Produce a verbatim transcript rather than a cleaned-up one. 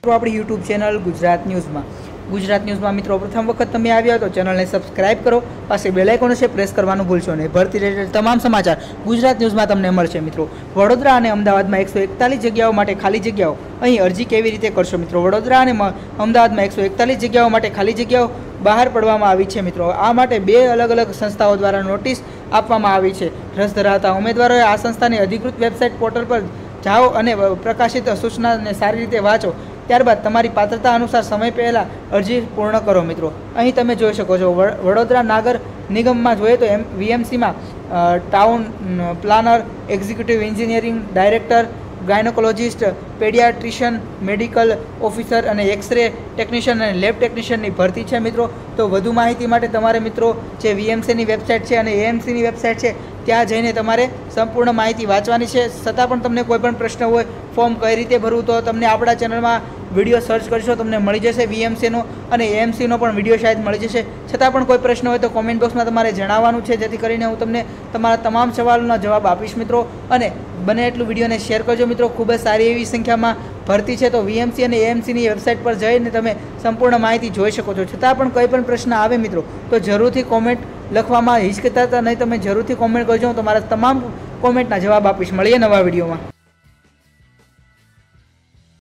આપણી YouTube channel Gujarat ન્યૂઝમાં ગુજરાત ન્યૂઝમાં મિત્રો પ્રથમ વખત તમે આવ્યા તો ચેનલને સબસ્ક્રાઇબ કરો, પાસે બેલ આઇકોન છે પ્રેસ કરવાનું ભૂલશો નહીં. ભરતી રિલેટેડ તમામ સમાચાર ગુજરાત ન્યૂઝમાં તમને મળશે. મિત્રો વડોદરા અને અમદાવાદમાં એકસો એકતાલીસ જગ્યાઓ માટે ખાલી જગ્યાઓ, અહીં અરજી કેવી રીતે કરશો? મિત્રો વડોદરા અને અમદાવાદમાં એકસો એકતાલીસ જગ્યાઓ માટે ખાલી જગ્યાઓ બહાર પાડવામાં આવી છે. મિત્રો આ માટે બે અલગ અલગ સંસ્થાઓ દ્વારા નોટિસ આપવામાં આવી છે. રસ ધરાવતા ઉમેદવારોએ આ સંસ્થાની અધિકૃત વેબસાઇટ પોર્ટલ પર જાઓ અને પ્રકાશિત સૂચનાને સારી રીતે વાંચો. ત્યારબાદ તમારી પાત્રતા અનુસાર સમય પહેલાં અરજી પૂર્ણ કરો. મિત્રો અહીં તમે જોઈ શકો છો વડોદરા નાગર નિગમમાં જોઈએ તો એમ વીએમસીમાં town planner, executive engineering director, gynaecologist, paediatrician, medical officer અને એક્સરે ટેકનિશિયન અને લેબ ટેકનિશિયનની ભરતી છે. મિત્રો તો વધુ માહિતી માટે તમારે મિત્રો જે વીએમસીની વેબસાઇટ છે અને એએમસીની વેબસાઇટ છે ત્યાં જઈને તમારે સંપૂર્ણ માહિતી વાંચવાની છે. છતાં પણ તમને કોઈ પણ પ્રશ્ન હોય, ફોર્મ કઈ રીતે ભરવું, તો તમને આપણા ચેનલમાં વિડીયો સર્ચ કરશો તમને મળી જશે. વીએમસીનો અને એએમસીનો પણ વિડીયો શાયદ મળી જશે. છતાં પણ કોઈ પ્રશ્ન હોય તો કોમેન્ટ બોક્સમાં તમારે જણાવવાનું છે, જેથી કરીને હું તમને તમારા તમામ સવાલોના જવાબ આપીશ. મિત્રો અને બને એટલું વિડીયોને શેર કરજો. મિત્રો ખૂબ જ સારી એવી સંખ્યામાં ભરતી છે, તો વીએમસી અને એએમસીની વેબસાઇટ પર જઈને તમે સંપૂર્ણ માહિતી જોઈ શકો છો. છતાં પણ કોઈ પણ પ્રશ્ન આવે મિત્રો તો જરૂરથી કોમેન્ટ લખવામાં હિચકતા નહીં, તમે જરૂરથી કોમેન્ટ કરજો. હું તમારા તમામ કોમેન્ટના જવાબ આપીશ. મળીએ નવા વિડીયોમાં.